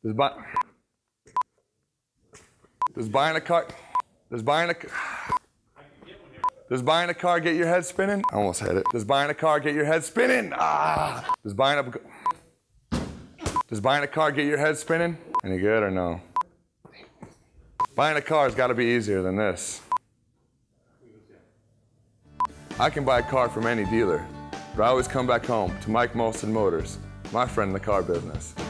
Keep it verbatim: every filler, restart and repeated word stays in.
Does buy, does buying a car, does buying a, does buying a car get your head spinning? I almost hit it. Does buying a car get your head spinning? Ah! Does buying a, does buying a car get your head spinning? Any good or no? Buying a car's got to be easier than this. I can buy a car from any dealer, but I always come back home to Mike Molstead Motors, my friend in the car business.